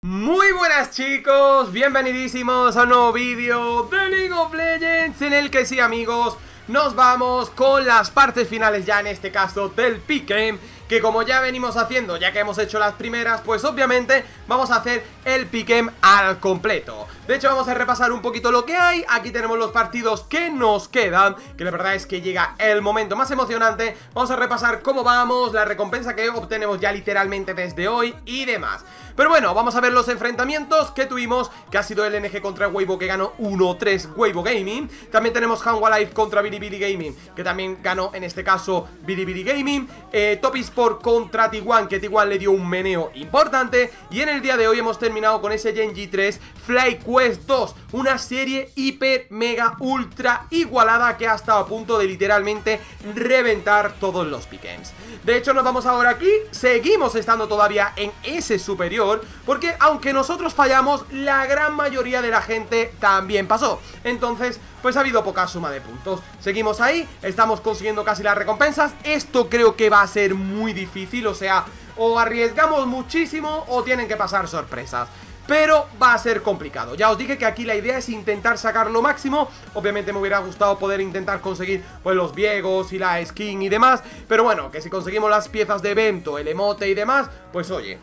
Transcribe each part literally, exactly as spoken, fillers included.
Muy buenas chicos, bienvenidísimos a un nuevo vídeo de League of Legends en el que sí amigos, nos vamos con las partes finales ya en este caso del pick-em, que como ya venimos haciendo, ya que hemos hecho las primeras, pues obviamente vamos a hacer el pick-em al completo. De hecho vamos a repasar un poquito lo que hay. Aquí tenemos los partidos que nos quedan, que la verdad es que llega el momento más emocionante. Vamos a repasar cómo vamos, la recompensa que obtenemos ya literalmente desde hoy y demás. Pero bueno, vamos a ver los enfrentamientos que tuvimos, que ha sido el N G contra Weibo, que ganó uno tres Weibo Gaming. También tenemos Hanwha Life contra Bilibili Gaming, que también ganó en este caso Bilibili Gaming. eh, Top Esport contra T uno, que T uno le dio un meneo importante. Y en el día de hoy hemos terminado con ese Gen G tres FlyQuest dos, una serie hiper, mega, ultra igualada que ha estado a punto de literalmente reventar todos los pick-ems. De hecho nos vamos ahora aquí, seguimos estando todavía en ese superior, porque aunque nosotros fallamos, la gran mayoría de la gente también pasó. Entonces pues ha habido poca suma de puntos. Seguimos ahí, estamos consiguiendo casi las recompensas. Esto creo que va a ser muy difícil, o sea, o arriesgamos muchísimo o tienen que pasar sorpresas. Pero va a ser complicado. Ya os dije que aquí la idea es intentar sacar lo máximo. Obviamente me hubiera gustado poder intentar conseguir pues los viegos y la skin y demás, pero bueno, que si conseguimos las piezas de evento, el emote y demás, pues oye,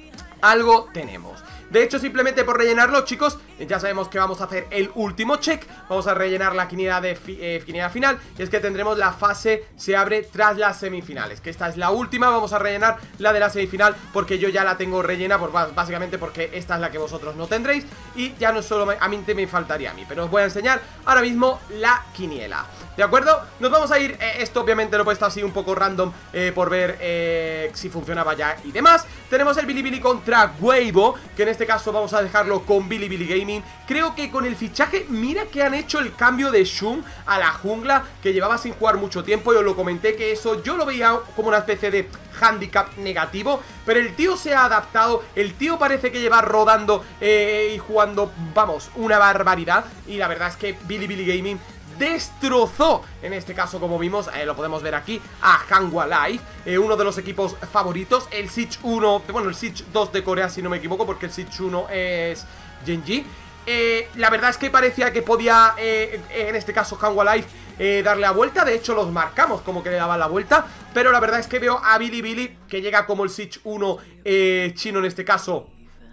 algo tenemos. De hecho, simplemente por rellenarlo, chicos, ya sabemos que vamos a hacer el último check. Vamos a rellenar la quiniela, de fi eh, quiniela final. Y es que tendremos la fase, se abre tras las semifinales, que esta es la última. Vamos a rellenar la de la semifinal, porque yo ya la tengo rellena, por, básicamente porque esta es la que vosotros no tendréis. Y ya no solo me, a mí me faltaría a mí, pero os voy a enseñar ahora mismo la quiniela, ¿de acuerdo? Nos vamos a ir, eh, esto obviamente lo he puesto así un poco random, eh, por ver eh, si funcionaba ya y demás. Tenemos el Bilibili contra Weibo, que en este caso vamos a dejarlo con Bilibili Gaming. Creo que con el fichaje, mira que han hecho el cambio de Shun a la jungla, que llevaba sin jugar mucho tiempo. Yo lo comenté que eso yo lo veía como una especie de handicap negativo, pero el tío se ha adaptado. El tío parece que lleva rodando eh, y jugando, vamos, una barbaridad. Y la verdad es que Bilibili Gaming destrozó, en este caso como vimos, eh, lo podemos ver aquí, a Hanwha Life, eh, uno de los equipos favoritos. El Siege uno, bueno, el Siege dos de Corea si no me equivoco, porque el Siege uno es Gen G. eh, La verdad es que parecía que podía, eh, en este caso Hanwha Life, eh, darle la vuelta. De hecho los marcamos como que le daban la vuelta, pero la verdad es que veo a Bilibili, que llega como el Siege uno eh, chino en este caso,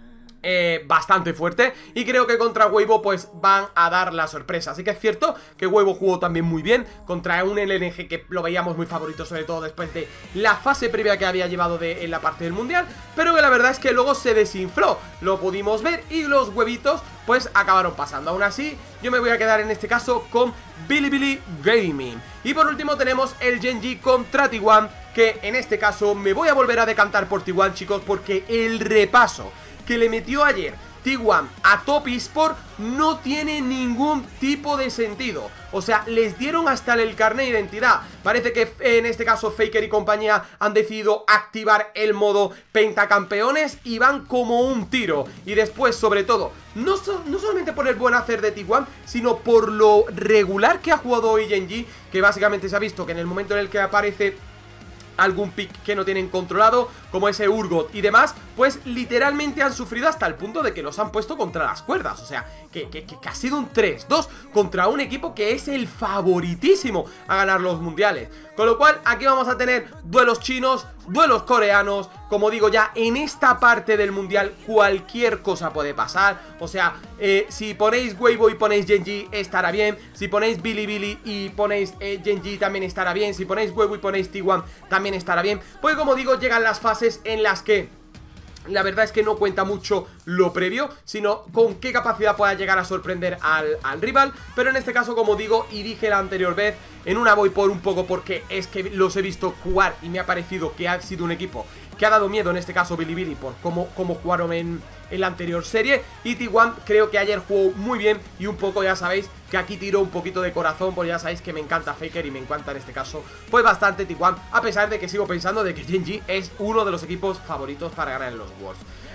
Eh, bastante fuerte, y creo que contra Weibo pues van a dar la sorpresa. Así que es cierto que Weibo jugó también muy bien contra un L N G que lo veíamos muy favorito, sobre todo después de la fase previa que había llevado de, en la parte del mundial, pero que la verdad es que luego se desinfló, lo pudimos ver, y los huevitos pues acabaron pasando. Aún así yo me voy a quedar en este caso con Bilibili Gaming. Y por último tenemos el Gen G contra T uno, que en este caso me voy a volver a decantar por T uno, chicos, porque el repaso que le metió ayer T uno a Top Esport no tiene ningún tipo de sentido. O sea, les dieron hasta el carnet de identidad. Parece que en este caso Faker y compañía han decidido activar el modo pentacampeones y van como un tiro. Y después, sobre todo, no, so no solamente por el buen hacer de T uno, sino por lo regular que ha jugado hoy Gen G, que básicamente se ha visto que en el momento en el que aparece algún pick que no tienen controlado, como ese Urgot y demás, pues literalmente han sufrido hasta el punto de que los han puesto contra las cuerdas. O sea, que, que, que ha sido un tres dos contra un equipo que es el favoritísimo a ganar los mundiales. Con lo cual aquí vamos a tener duelos chinos, duelos coreanos. Como digo, ya en esta parte del mundial cualquier cosa puede pasar. O sea, eh, si ponéis Weibo y ponéis Gen G estará bien. Si ponéis Bilibili y ponéis eh, Gen G también estará bien. Si ponéis Weibo y ponéis T uno también estará bien. Pues como digo, llegan las fases en las que la verdad es que no cuenta mucho lo previo, sino con qué capacidad pueda llegar a sorprender al, al rival. Pero en este caso, como digo y dije la anterior vez, en una voy por un poco porque es que los he visto jugar y me ha parecido que ha sido un equipo que ha dado miedo, en este caso Bilibili, por cómo, cómo jugaron en, en la anterior serie. Y T uno creo que ayer jugó muy bien, y un poco ya sabéis que aquí tiro un poquito de corazón, porque ya sabéis que me encanta Faker y me encanta en este caso pues bastante T uno, a pesar de que sigo pensando de que Gen G es uno de los equipos favoritos para ganar en los Worlds.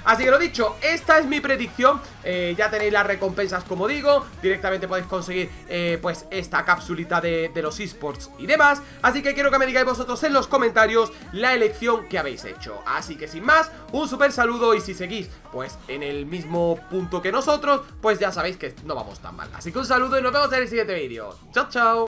Así que lo dicho, esta es mi predicción. eh, Ya tenéis las recompensas, como digo. Directamente podéis conseguir eh, pues esta capsulita de, de los esports y demás. Así que quiero que me digáis vosotros en los comentarios la elección que habéis hecho. Así que sin más, un súper saludo. Y si seguís pues en el mismo punto que nosotros, pues ya sabéis que no vamos tan mal. Así que un saludo y nos vemos en el siguiente vídeo. Chao, chao.